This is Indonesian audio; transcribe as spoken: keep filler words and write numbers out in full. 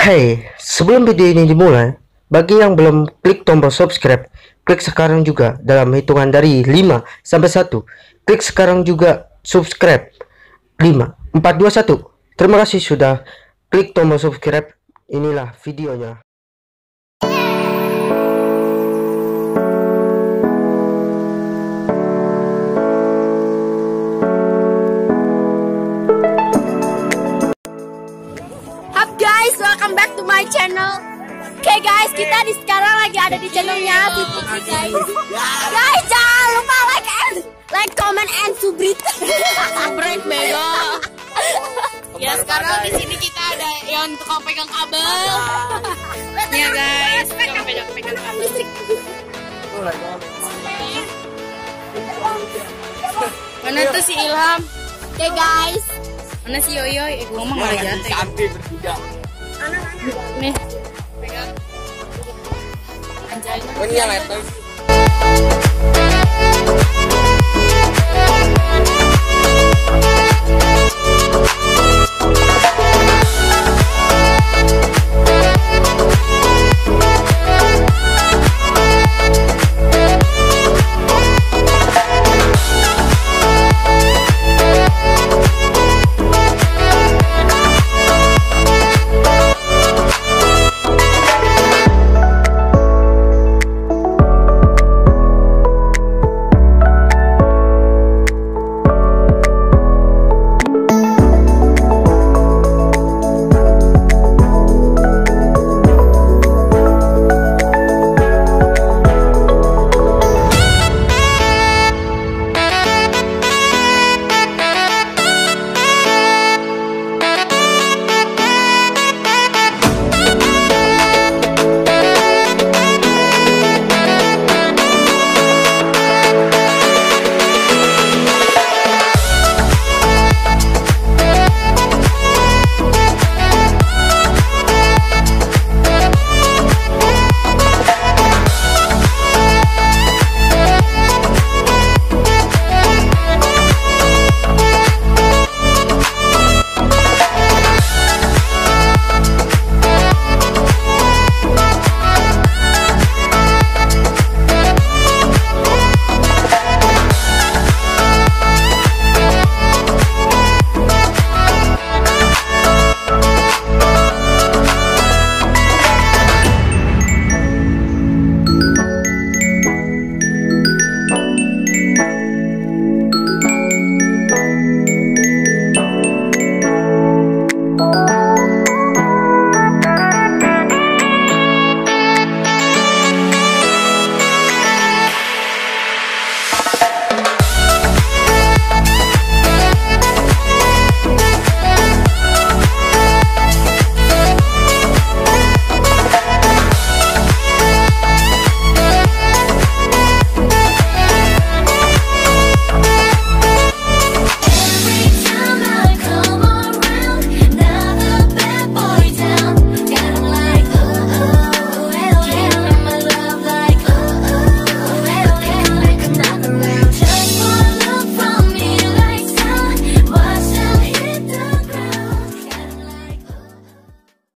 Hai, sebelum video ini dimulai, bagi yang belum klik tombol subscribe, klik sekarang juga dalam hitungan dari lima sampai satu. Klik sekarang juga subscribe. lima, empat, dua, satu. Terima kasih sudah klik tombol subscribe. Inilah videonya. Guys, welcome back to my channel. Oke okay guys, kita di sekarang lagi ada di channelnya Putri guys. Guys, jangan lupa like and like, comment and subscribe. Subscribe bego. Ya sekarang di sini kita ada yang tukang pegang kabel. Ya guys, tukang pegang-pegang kabel. Mana tuh si Ilham? Oke okay guys. Mana si Yoyoy? Eh, gue mah malah jatuh. Cantik bertiga. Nih, pegang. Anjay. Ini yang letter.